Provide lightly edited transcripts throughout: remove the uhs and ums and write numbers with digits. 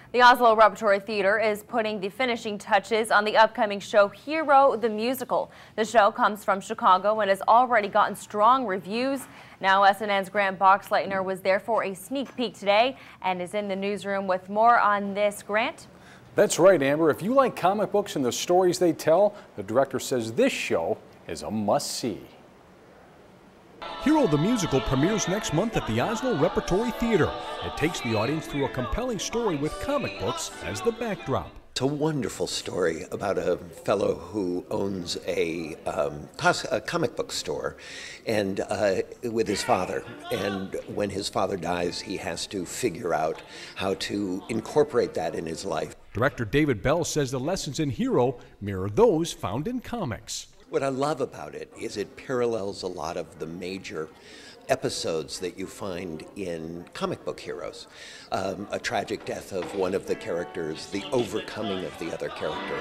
The Oslo Repertory Theater is putting the finishing touches on the upcoming show Hero the Musical. The show comes from Chicago and has already gotten strong reviews. Now SNN's Grant Boxleitner was there for a sneak peek today and is in the newsroom with more on this. Grant? That's right, Amber. If you like comic books and the stories they tell, the director says this show is a must-see. Hero the Musical premieres next month at the Oslo Repertory Theater. It takes the audience through a compelling story with comic books as the backdrop. It's a wonderful story about a fellow who owns a comic book store and with his father. And when his father dies, he has to figure out how to incorporate that in his life. Director David Bell says the lessons in Hero mirror those found in comics. What I love about it is it parallels a lot of the major episodes that you find in comic book heroes. A tragic death of one of the characters, the overcoming of the other character.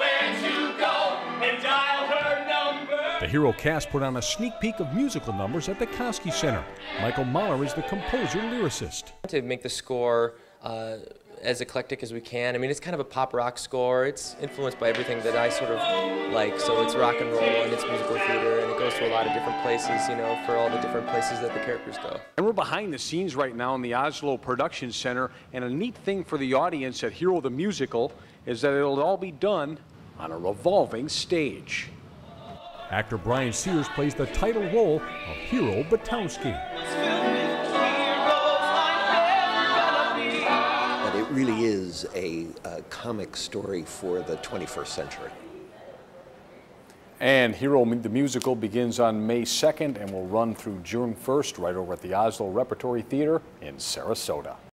The Hero cast put on a sneak peek of musical numbers at the Kosky Center. Michael Mahler is the composer-lyricist. To make the score as eclectic as we can. I mean, it's kind of a pop rock score. It's influenced by everything that I sort of like. So it's rock and roll and it's musical theater, and it goes to a lot of different places, you know, for all the different places that the characters go. And we're behind the scenes right now in the Oslo Production Center, and a neat thing for the audience at Hero the Musical is that it'll all be done on a revolving stage. Actor Brian Sears plays the title role of Hero Batowski. It really is a comic story for the 21st century. And Hero the Musical begins on May 2nd and will run through June 1st right over at the Oslo Repertory Theater in Sarasota.